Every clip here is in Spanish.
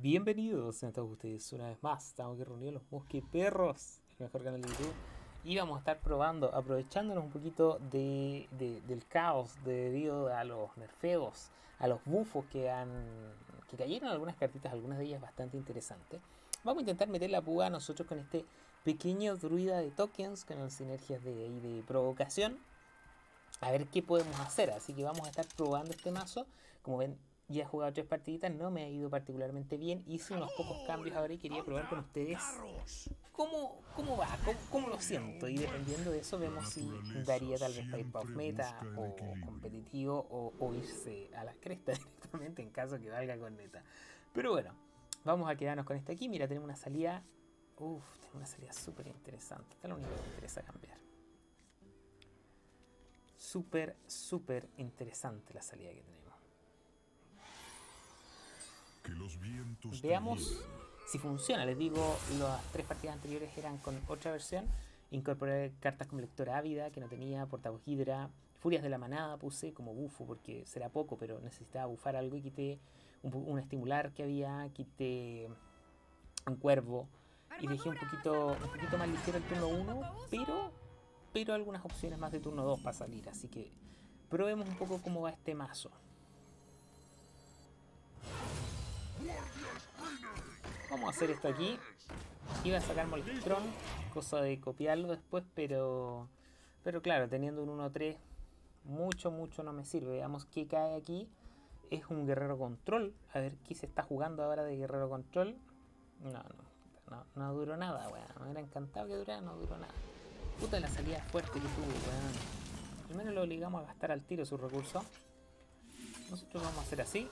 Bienvenidos a todos ustedes una vez más. Estamos aquí reunidos los Mosqueperros, el mejor canal de YouTube. Y vamos a estar probando, aprovechándonos un poquito del caos debido a los nerfeos, a los buffos que cayeron algunas cartitas, algunas de ellas bastante interesantes. Vamos a intentar meter la púa nosotros con este pequeño druida de tokens, con las sinergias de provocación. A ver qué podemos hacer. Así que vamos a estar probando este mazo. Como ven, ya he jugado 3 partiditas, no me ha ido particularmente bien. Hice unos pocos cambios ahora y quería probar con ustedes cómo va, cómo lo siento. Y dependiendo de eso vemos si daría tal vez para ir para off-meta o competitivo o irse a la cresta directamente en caso que valga con meta. Pero bueno, vamos a quedarnos con este aquí. Mira, tenemos una salida. Tenemos una salida súper interesante. Esta es lo único que me interesa cambiar. Súper interesante la salida que tenemos. Que los vientos Veamos si funciona. Les digo, las 3 partidas anteriores eran con otra versión. Incorporé cartas como Lectora Ávida, que no tenía, Portavoz Hidra, Furias de la Manada puse como bufo, porque será poco, pero necesitaba bufar algo y quité un estimular que había, quité un cuervo y dejé un poquito más ligero el turno 1, pero algunas opciones más de turno 2 para salir, así que probemos un poco cómo va este mazo. Vamos a hacer esto aquí. Iba a sacar Molestron, cosa de copiarlo después, pero claro, teniendo un 1-3, mucho no me sirve. Veamos qué cae aquí. Es un guerrero control. A ver qué se está jugando ahora de guerrero control. No duró nada, weón. Me hubiera encantado que durara, no duró nada. Puta la salida fuerte que tuvo, weón. Al menos lo obligamos a gastar al tiro sus recursos. Nosotros vamos a hacer así.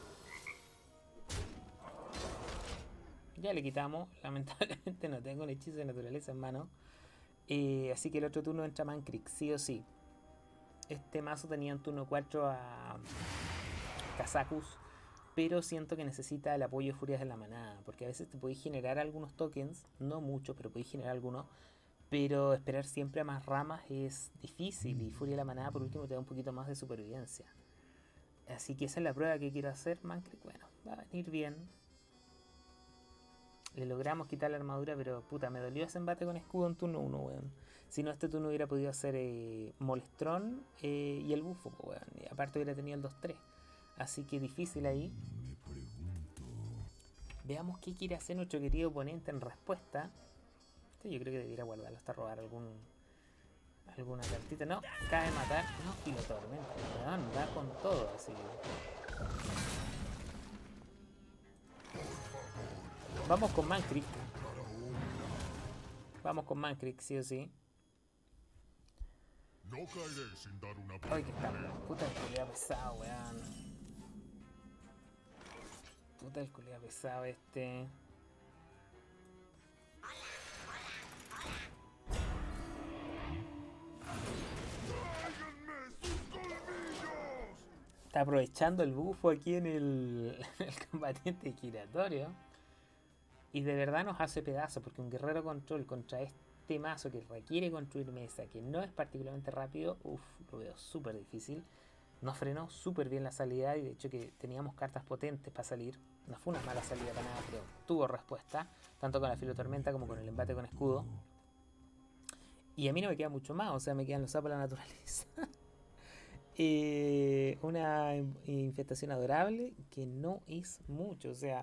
Ya le quitamos. Lamentablemente no tengo un hechizo de naturaleza en mano. Así que el otro turno entra Mankrik, sí o sí. Este mazo tenía en turno 4 a Kazakus, pero siento que necesita el apoyo de Furias de la Manada, porque a veces te podéis generar algunos tokens, no mucho, pero podéis generar algunos, pero esperar siempre a más ramas es difícil y Furia de la Manada por último te da un poquito más de supervivencia. Así que esa es la prueba que quiero hacer, Mankrik. Bueno, va a venir bien. Le logramos quitar la armadura, pero puta, me dolió ese embate con escudo en turno 1, weón. Si no, este turno hubiera podido hacer Molestron y el bufo, weón. Y aparte hubiera tenido el 2-3. Así que difícil ahí. me pregunto. Veamos qué quiere hacer nuestro querido oponente en respuesta. Yo creo que debería guardarlo hasta robar alguna cartita. No, cabe matar. No, y lo tormenta, weón. Va con todo, así. Vamos con Mankrik. Vamos con Mankrik, sí o sí. No caeré sin dar una Ay, que está. Puta el culiao pesado, weón. Puta el culiao pesado este. Está aprovechando el bufo aquí en el combatiente giratorio. Y de verdad nos hace pedazo, porque un guerrero control contra este mazo que requiere construir mesa, que no es particularmente rápido, lo veo súper difícil. Nos frenó súper bien la salida y de hecho que teníamos cartas potentes para salir. No fue una mala salida para nada, pero tuvo respuesta, tanto con la filotormenta como con el embate con escudo. Y a mí no me queda mucho más, o sea, me quedan los sapos de la naturaleza. Una infestación adorable que no es mucho, o sea...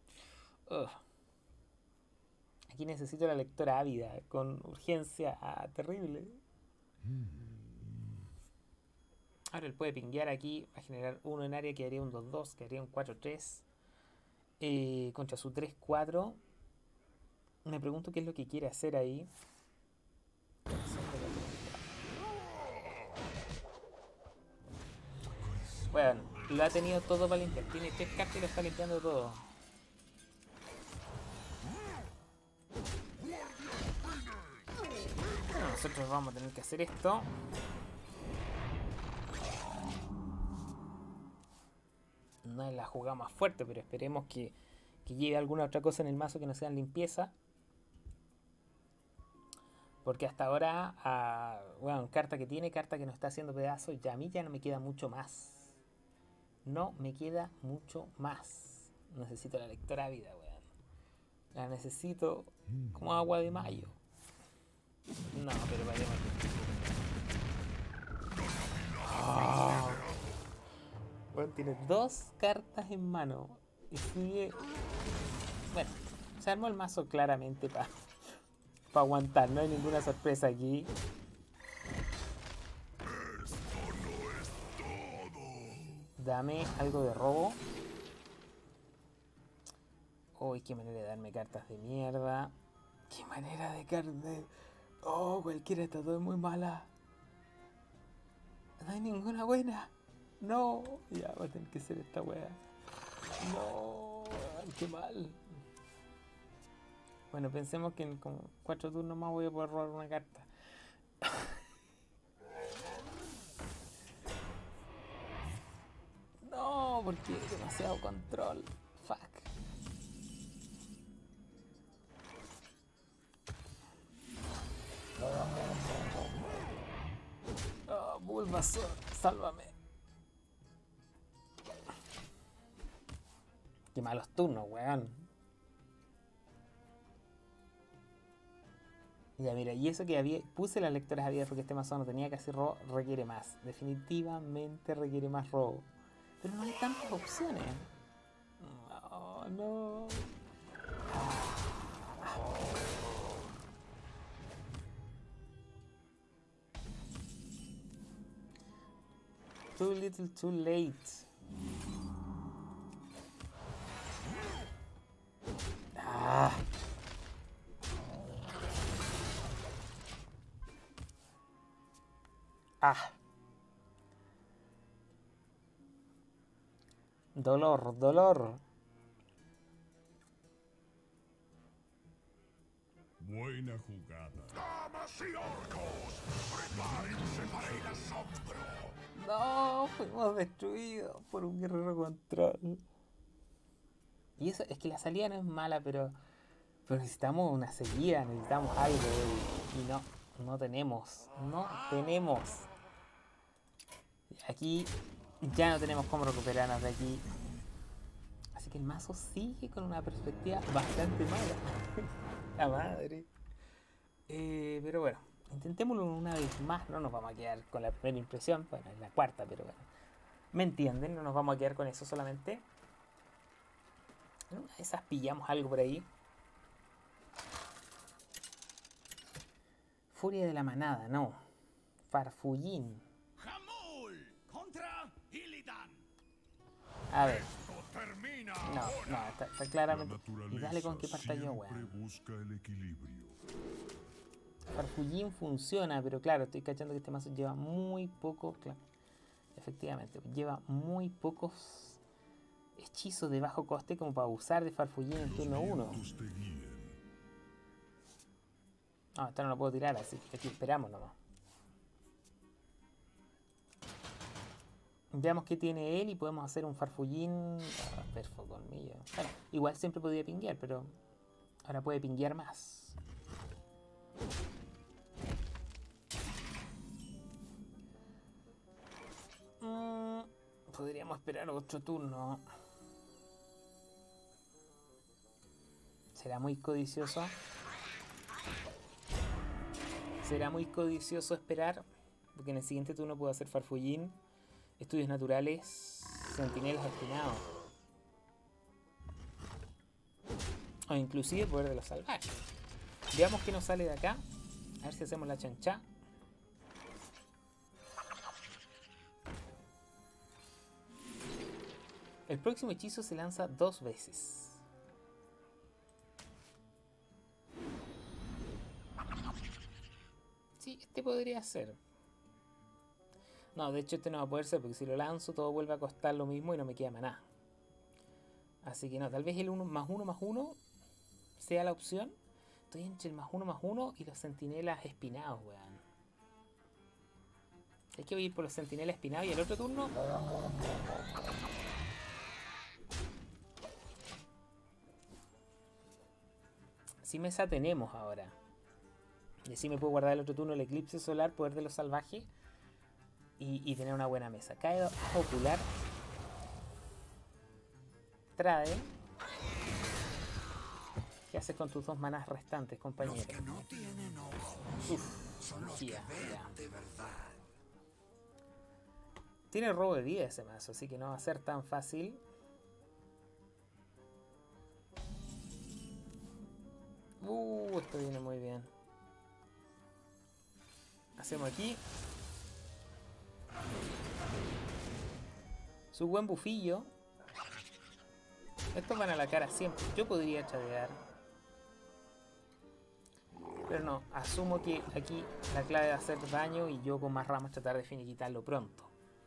Aquí necesito la lectora ávida, con urgencia terrible. Ahora él puede pinguear aquí, va a generar uno en área que haría un 2-2, que haría un 4-3. Contra su 3-4. Me pregunto qué es lo que quiere hacer ahí. Bueno, lo ha tenido todo para limpiar. Tiene 3 cartas y lo está limpiando todo. Bueno, nosotros vamos a tener que hacer esto. No es la jugada más fuerte, pero esperemos que lleve alguna otra cosa en el mazo que no sea limpieza. Porque hasta ahora, bueno, carta que tiene, carta que nos está haciendo pedazos, ya a mí ya no me queda mucho más. No me queda mucho más. Necesito la lectora vida, weón. La necesito como agua de mayo. No, pero vayamos. Bueno, tiene 2 cartas en mano. Y sigue. Bueno, se armó el mazo claramente para aguantar. No hay ninguna sorpresa aquí. Dame algo de robo. Uy, qué manera de darme cartas de mierda. Qué manera de cartas. Oh, cualquiera de estas dos es muy mala. No hay ninguna buena. No. Ya va a tener que ser esta wea. No. Qué mal. Bueno, pensemos que en como 4 turnos más voy a poder robar una carta. No, porque hay demasiado control. Fuck. Oh, Bulbasaur, sálvame. Qué malos turnos, weón. Ya mira, y eso que puse las lectoras abiertas porque este mazo no tenía que hacer robo, requiere más. Definitivamente requiere más robo. Pero no hay tantas opciones. No, no. Too little, too late. Ah. Ah. Dolor, dolor. Buena jugada. ¡Damas y orcos! ¡Prepárense para el asombro! No, fuimos destruidos por un guerrero control. Y eso es que la salida no es mala, pero necesitamos una seguida, necesitamos algo y no tenemos. No tenemos. Aquí ya no tenemos cómo recuperarnos de aquí. Así que el mazo sigue con una perspectiva bastante mala. La madre. Pero bueno, intentémoslo una vez más. No nos vamos a quedar con la primera impresión. Bueno, es la cuarta, pero bueno. ¿Me entienden? No nos vamos a quedar con eso solamente. En una de esas pillamos algo por ahí. Furia de la manada, no. Farfullín. ¡Jamul! ¡Contra Illidan! A ver. ¡Termina! No, está La claramente. Y naturaleza dale con que parta yo, siempre weón. busca el equilibrio. Farfullín funciona, pero claro, estoy cachando que este mazo lleva muy poco. Claro, efectivamente, lleva muy pocos hechizos de bajo coste como para usar de Farfullín en turno 1. Vientos te guíen. No, esta no lo puedo tirar, así que aquí esperamos nomás. Veamos qué tiene él y podemos hacer un Farfullín. Perfo colmillo. Bueno, igual siempre podía pinguear, pero ahora puede pinguear más. Podríamos esperar otro turno. Será muy codicioso. Será muy codicioso esperar, porque en el siguiente turno puedo hacer Farfullín, estudios naturales, sentinelas espinados. O inclusive poder de los salvajes. Veamos qué nos sale de acá. A ver si hacemos la chanchá. El próximo hechizo se lanza 2 veces. Sí, este podría ser. No, de hecho este no va a poder ser porque si lo lanzo todo vuelve a costar lo mismo y no me queda maná. Así que no, tal vez el 1 más 1 más 1 sea la opción. Estoy entre el más 1 más 1 y los centinelas espinados, weón. Hay que ir por los centinelas espinados y el otro turno... Si mesa tenemos ahora. Y así me puedo guardar el otro turno el eclipse solar, poder de los salvajes. Y tener una buena mesa. Cae ocular. Trae. ¿Qué haces con tus 2 manás restantes, compañero? Los que no tienen ojos son los que Ya. ven de verdad. Tiene robo de vida ese mazo, así que no va a ser tan fácil. Esto viene muy bien. Hacemos aquí su buen bufillo. Estos van a la cara siempre. Yo podría chadear, pero no. Asumo que aquí la clave va a hacer daño y yo con más ramas tratar de finiquitarlo pronto.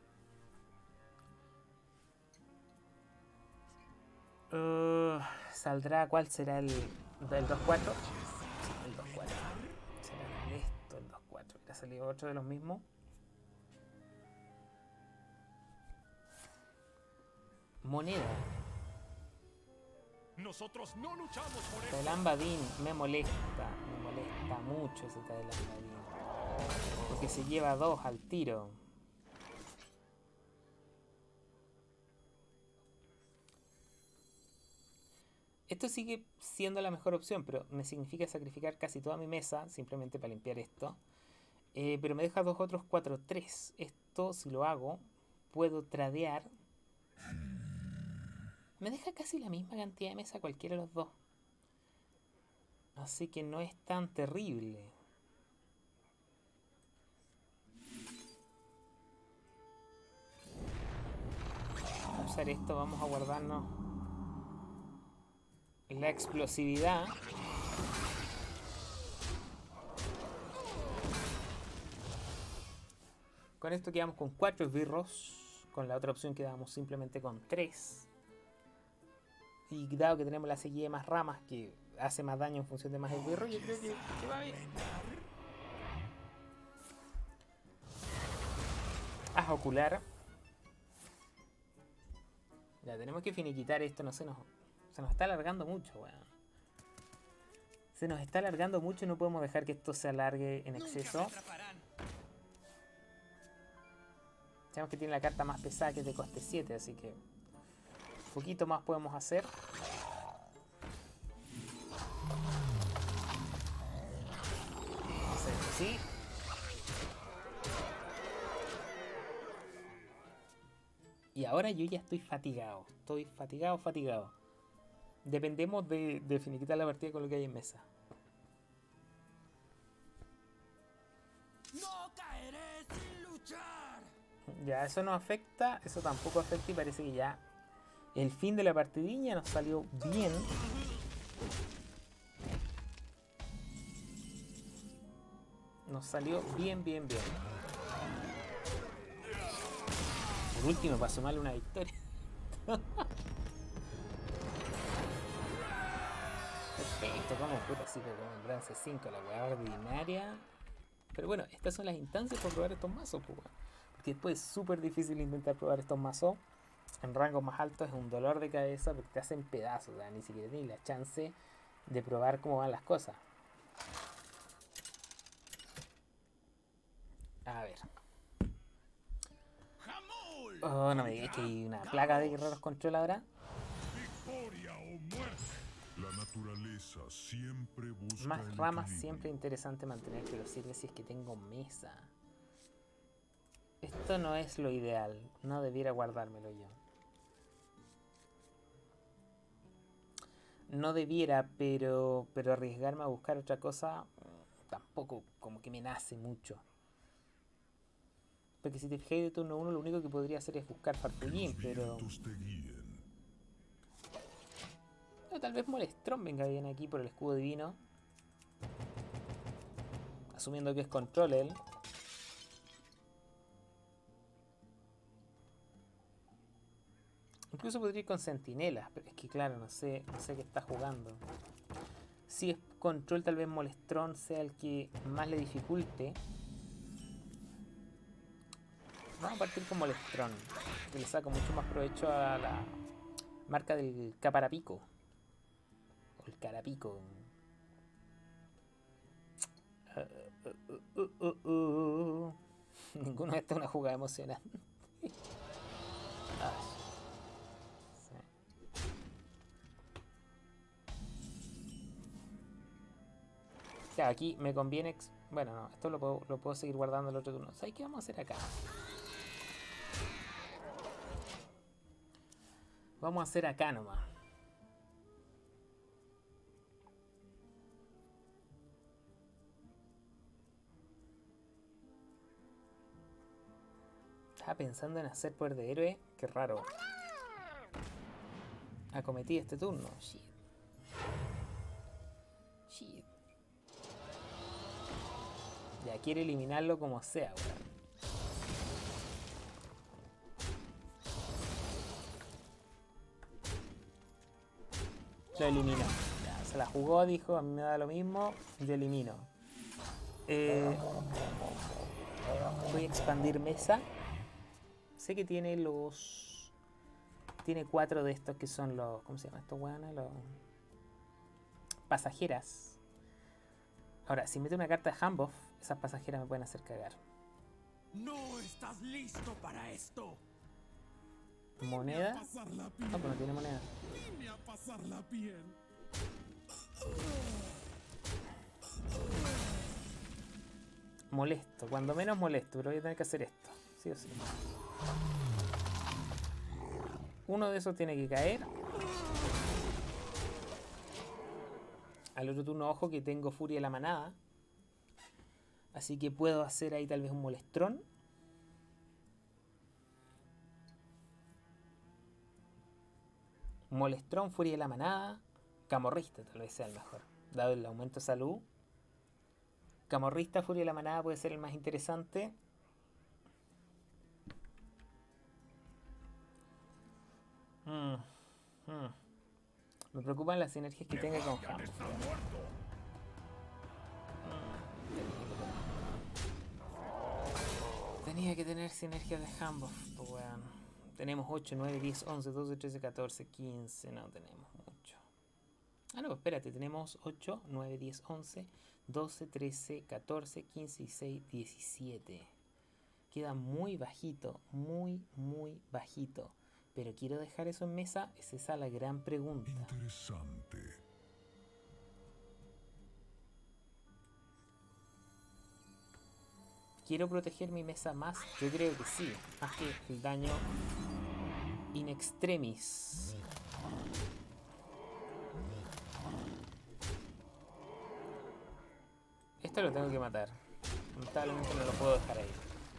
¿Saldrá? ¿Cuál será el 2-4? El 2-4. Será esto el 2-4. ¿Ha salido otro de los mismos? Moneda. Nosotros no luchamos por esto. Tailambadín me molesta mucho ese Tailambadín. Porque se lleva 2 al tiro. Esto sigue siendo la mejor opción, pero me significa sacrificar casi toda mi mesa simplemente para limpiar esto. Pero me deja 2 otros 4-3. Esto, si lo hago, puedo tradear. Me deja casi la misma cantidad de mesa cualquiera de los dos. Así que no es tan terrible. Vamos a usar esto, vamos a guardarnos la explosividad. Con esto quedamos con 4 esbirros. Con la otra opción quedamos simplemente con 3. Y dado que tenemos la sequía de más ramas que hace más daño en función de más esbirros, yo creo que va bien. Haz ocular. Ya tenemos que finiquitar esto, no se nos está alargando mucho, weón. Se nos está alargando mucho y no podemos dejar que esto se alargue en exceso. Sabemos que tiene la carta más pesada, que es de coste 7, así que un poquito más podemos hacer. Vamos a hacer esto así. Y ahora yo ya estoy fatigado. Estoy fatigado. Dependemos de finiquitar la partida con lo que hay en mesa. No caeré sin luchar. Ya, eso no afecta, eso tampoco afecta y parece que ya el fin de la partidiña nos salió bien. Nos salió bien. Por último, para sumarle una victoria. Perfecto, como puta, así con un bronce 5, la weá ordinaria. Pero bueno, estas son las instancias para probar estos mazos, pues, porque después es súper difícil intentar probar estos mazos en rangos más altos. Es un dolor de cabeza porque te hacen pedazos, o sea, ni siquiera tienes la chance de probar cómo van las cosas. A ver. Oh, no me digas que hay una plaga de guerreros control ahora. Victoria o muerte. La naturaleza siempre busca Más el ramas equilibrio. siempre interesante mantener, pero sirve si es que tengo mesa. Esto no es lo ideal. No debiera guardármelo yo. No debiera, pero arriesgarme a buscar otra cosa tampoco como que me nace mucho. Porque si te fijáis de turno 1, lo único que podría hacer es buscar Farfullín, Los pero... vientos te guíen. Tal vez Molestron venga bien aquí por el escudo divino. Asumiendo que es control él. Incluso podría ir con centinelas, pero es que claro, no sé qué está jugando. Si es control, tal vez Molestron sea el que más le dificulte. Vamos a partir con Molestron, que le saca mucho más provecho a la marca del Caparapico. O el Carapico. Ninguno de estos es una jugada emocionante. Ay. Sí. Claro, aquí me conviene... Bueno, no, esto lo puedo seguir guardando el otro turno. ¿Sabes qué vamos a hacer acá? Vamos a hacer acá nomás. Estaba pensando en hacer poder de héroe. Qué raro. Acometí este turno. Shit. Shit. Ya quiere eliminarlo como sea, weón. Lo eliminó. Ya, se la jugó, dijo, a mí me da lo mismo. Yo elimino. Voy a expandir mesa. Sé que tiene los... Tiene 4 de estos que son los... ¿Cómo se llama estos weones? Los... Pasajeras. Ahora, si meto una carta de Handbuff, esas pasajeras me pueden hacer cagar. No estás listo para esto. ¿Moneda? No, pero no tiene moneda. Dime a pasarla bien. Molesto, cuando menos molesto, pero voy a tener que hacer esto. Sí o sí. Uno de esos tiene que caer. Al otro turno, ojo que tengo Furia de la Manada. Así que puedo hacer ahí tal vez un molestrón. Molestrón, Furia de la Manada. Camorrista tal vez sea el mejor, dado el aumento de salud. Camorrista, Furia de la Manada puede ser el más interesante. Me preocupan las sinergias que tenga con Handbuff. Tenía que tener sinergias de Handbuff, pues weón. Tenemos 8, 9, 10, 11, 12, 13, 14, 15. No tenemos mucho. Ah, no, espérate. Tenemos 8, 9, 10, 11, 12, 13, 14, 15, 16, 17. Queda muy bajito. Muy, muy bajito. Pero quiero dejar eso en mesa. Es esa la gran pregunta. Interesante. ¿Quiero proteger mi mesa más? Yo creo que sí. Más que el daño in extremis. Esto lo tengo que matar. Lamentablemente no lo puedo dejar ahí.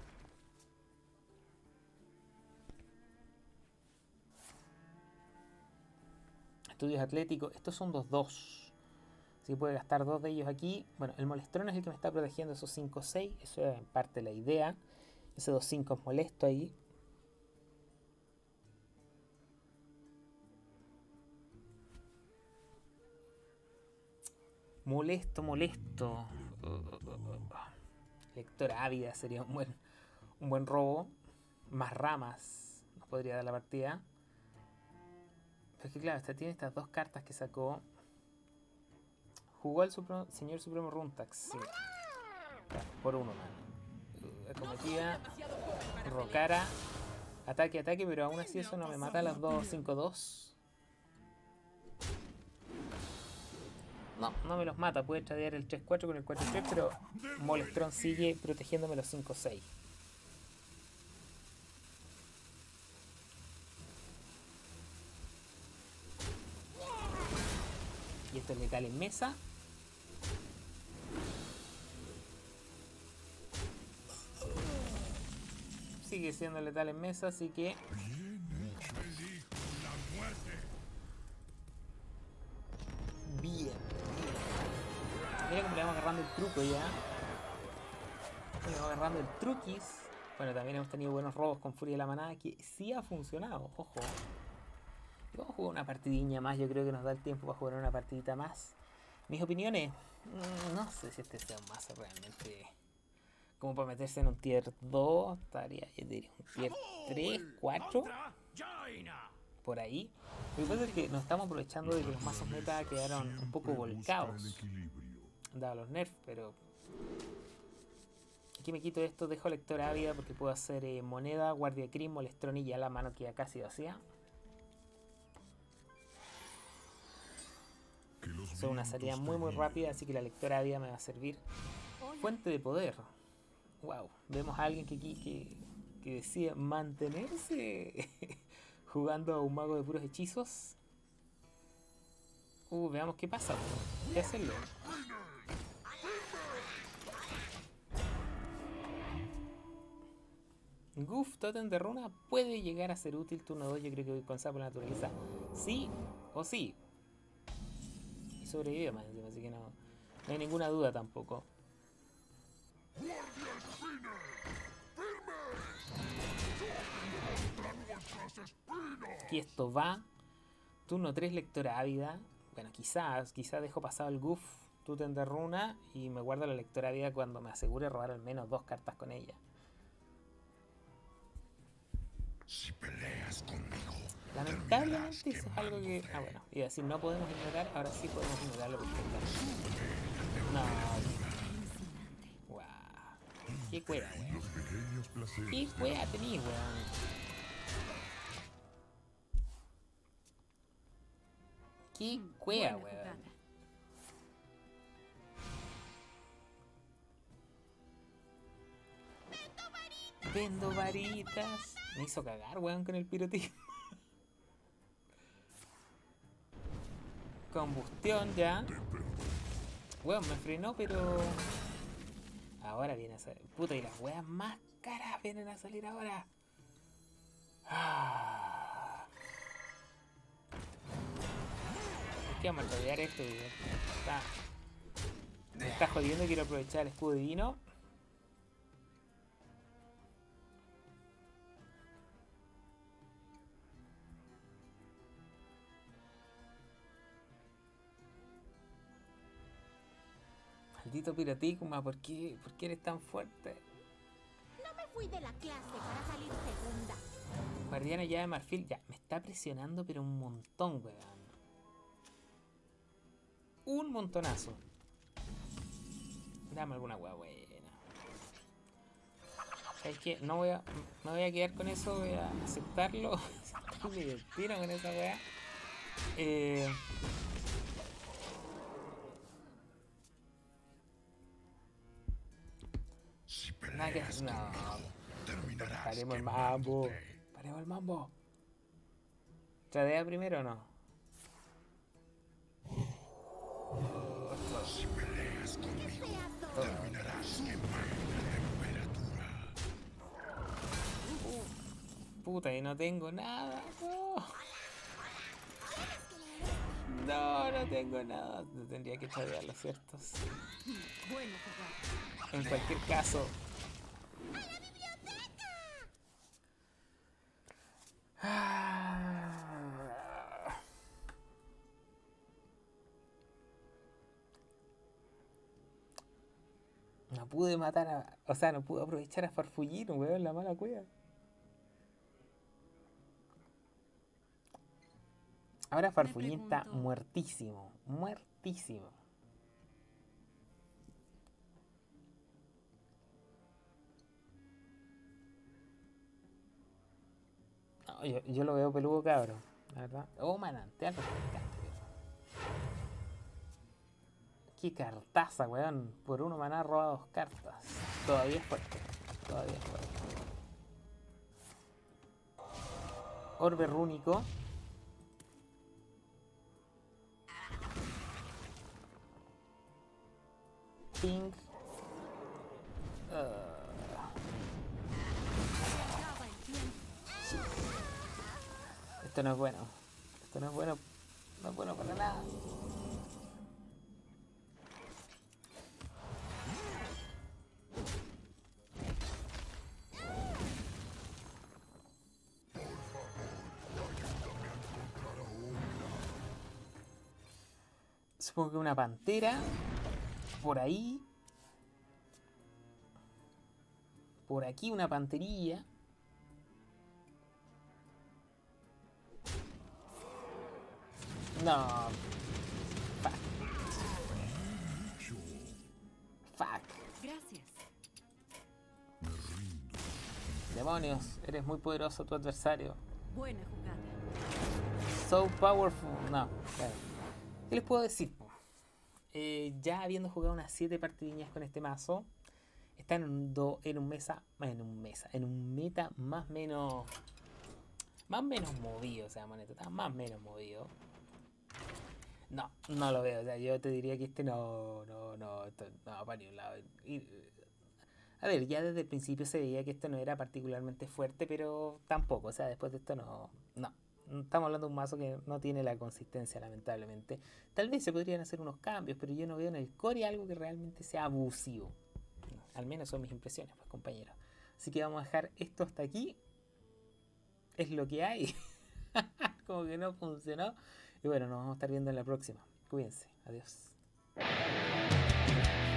Estudios atléticos. Estos son 2-2. Así que puede gastar 2 de ellos aquí. Bueno, el molestrón es el que me está protegiendo esos 5-6. Eso es en parte la idea. Ese 2-5 es molesto ahí. Molesto, molesto. Lectora ávida sería un buen robo. Más ramas nos podría dar la partida. Pero es que claro, tiene estas 2 cartas que sacó. Jugó el señor Supremo Runtax, sí. Claro, por 1, man. Acometida. Rocara. Ataque, ataque, pero aún así eso no me mata a las 2, 5-2. No, no me los mata. Puede tradear el 3-4 con el 4-3, pero Molestrón sigue protegiéndome los 5-6. Y esto es letal en mesa. Sigue siendo letal en mesa, así que... Bien. Mira cómo le vamos agarrando el truco ya. Le vamos agarrando el truquis. Bueno, también hemos tenido buenos robos con Furia de la Manada, que sí ha funcionado, ojo. Y vamos a jugar una partidilla más, yo creo que nos da el tiempo para jugar una partidita más. Mis opiniones, no sé si este sea un mazo realmente como para meterse en un tier 2, estaría, yo diría un tier 3, 4, por ahí. Lo que pasa es que nos estamos aprovechando de que los mazos meta quedaron un poco volcados, dado los nerfs, pero... Aquí me quito esto, dejo lectora ávida porque puedo hacer moneda, guardia crim, molestrón y ya la mano queda casi vacía. Que los Soy una salida muy rápida, así que la lectora de vida me va a servir. Fuente de poder. Wow. Vemos a alguien que decide mantenerse jugando a un mago de puros hechizos. Veamos qué pasa. ¿Qué hacerlo? Goof, Totem de Runa puede llegar a ser útil turno 2. Yo creo que con Sapo la naturaleza sí o sí. Y sobrevive más encima, así que no hay ninguna duda tampoco. Aquí esto va. Turno 3, lectora ávida. Bueno, quizás dejo pasado el Goof, Totem de Runa y me guardo la lectora ávida cuando me asegure robar al menos 2 cartas con ella. Si peleas conmigo, Lamentablemente eso es algo que... Ah, bueno, iba a decir no podemos ignorar, ahora sí podemos ignorarlo perfectamente. No. Wow. Qué cueva, weón. Los pequeños placeres. Qué cueva tenís, weón. Qué cueva, weón. Vendo varitas. Me hizo cagar, weón, con el pirotismo. Combustión ya. Weón, me frenó, pero... Ahora viene a salir. Puta, y las weas más caras vienen a salir ahora. Es que vamos a rodear esto, weón. Me está jodiendo, quiero aprovechar el escudo divino. Maldito Piraticuma, ¿por qué eres tan fuerte? No me fui de la clase para salir segunda. Guardiana ya de marfil, ya, me está presionando pero un montón, weón. Un montonazo. Dame alguna weá buena. ¿Sabes qué? No me voy a quedar con eso, voy a aceptarlo. Me divertieron con esa weá. Nada que hacer. No. Paremos el mambo. Paremos el mambo. ¿Tradea primero o no? si peleas conmigo, terminarás quemando la temperatura. Puta, y no tengo nada. No tengo nada. Tendría que tradearlo, ¿cierto? Bueno, jugar. En cualquier caso. No pude matar a... O sea, no pude aprovechar a Farfullín, weón, la mala cueva. Ahora Farfullín está muertísimo. Muertísimo. No, yo lo veo peludo, cabrón. La verdad. Oh, manantial. Qué cartaza, weón. Por 1 maná roba 2 cartas. Todavía es fuerte. Todavía es fuerte. Orbe rúnico. Ping. Esto no es bueno. Esto no es bueno. No es bueno para nada. Supongo que una pantera. Por ahí. Por aquí una panterilla. No. Fuck. Fuck. Gracias. Demonios, eres muy poderoso tu adversario. Buena jugada. So powerful. No. ¿Qué les puedo decir? ya habiendo jugado unas 7 partidillas con este mazo, está en un meta más o menos movido, o sea, Moneto, está más o menos movido. No lo veo, o sea, yo te diría que esto no, para ni un lado. A ver, ya desde el principio se veía que esto no era particularmente fuerte, pero tampoco, o sea, después de esto no. Estamos hablando de un mazo que no tiene la consistencia, lamentablemente. Tal vez se podrían hacer unos cambios, pero yo no veo en el core algo que realmente sea abusivo. Al menos son mis impresiones, pues, compañeros. Así que vamos a dejar esto hasta aquí. Es lo que hay. Como que no funcionó. Y bueno, nos vamos a estar viendo en la próxima. Cuídense. Adiós.